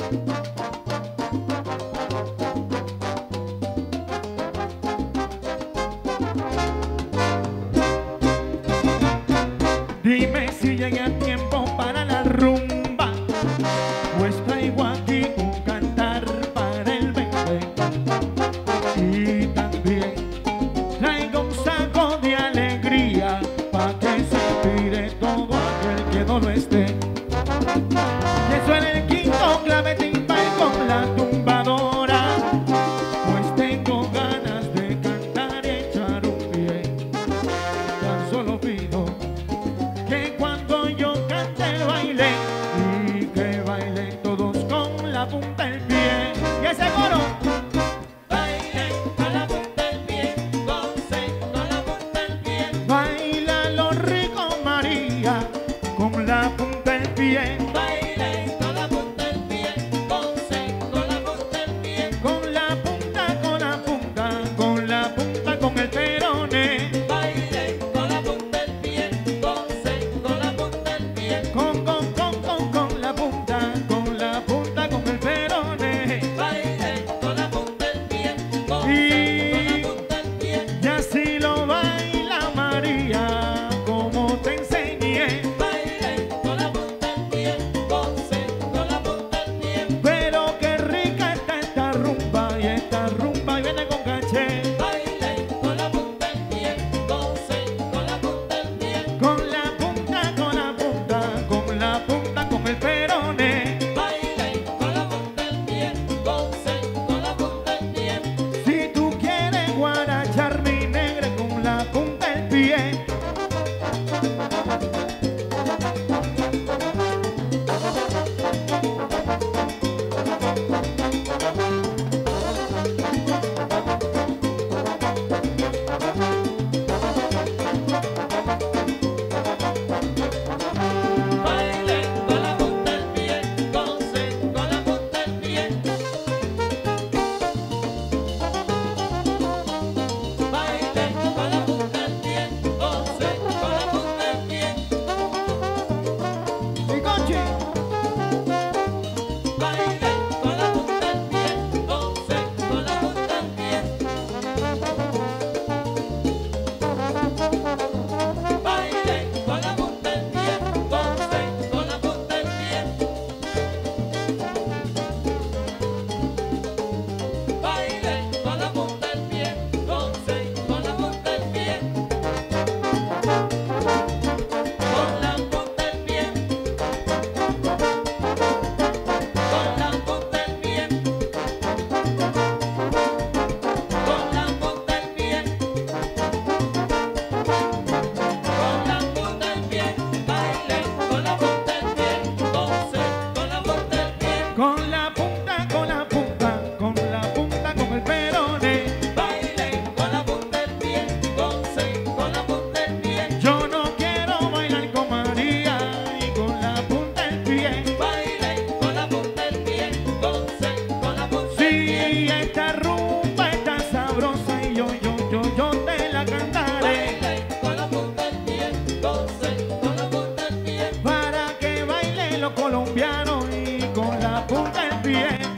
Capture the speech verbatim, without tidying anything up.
Dime si llegué a tiempo para la rumba, pues traigo aquí un cantar para el bebé. Y también traigo un saco de alegría para que se tire todo aquel que no lo esté. Que suene el quinto clave timbal con la tumbadora, pues tengo ganas de cantar y echar un pie. Tan solo pido que cuando yo cante baile y que bailen todos con la punta del pie. Y ese coro, Baile con la punta del pie, goce con la punta del pie. baila lo rico María con la punta del pie. Baile con la punta del pie, goce con la punta del pie. Con la punta, con la punta, con la punta, con el peroné. Baile con la punta del pie, goce con la punta del pie. Con, con, con, con, con la punta, con la punta, con el peroné. Baile con la punta del pie, Y- goce con la punta del pie. Y así lo baila María, como te enseñé. Baile con la punta del pie, goce con la punta del pie. Pero qué rica está esta rumba, y esta rumba viene con caché. Baile con la punta del pie, goce con la punta del pie. Con la punta, con la punta, con la punta, con el peroné. Baile con la punta del pie, goce con la punta del pie. Si tú quieres guarachar mi negra con la punta del pie. Baile con la punta del pie, goce con la punta del pie. Baile con la punta del pie, goce con la punta del pie. Y Conchi, Baile con la punta del pie, goce con la punta del pie. Baile con la punta del pie, goce con la punta del pie. Baile con la punta del pie, goce con la punta del pie. Con la punta del pie. Con la punta del pie. Con la punta del pie. Con la punta del pie. Baile con la punta del pie, goce con la punta del pie. con la punta, con la punta, con la punta, con el peroné. Baile con la punta del pie, goce con la punta del pie. Yo no quiero bailar con María y con la punta del pie. Baile con la punta del pie, goce con la punta del Sí, pie. esta rumba está sabrosa y yo, yo, yo, yo te la cantaré. Baile con la punta del pie, goce con la punta del pie. Para que bailen los colombianos y con la punta del pie.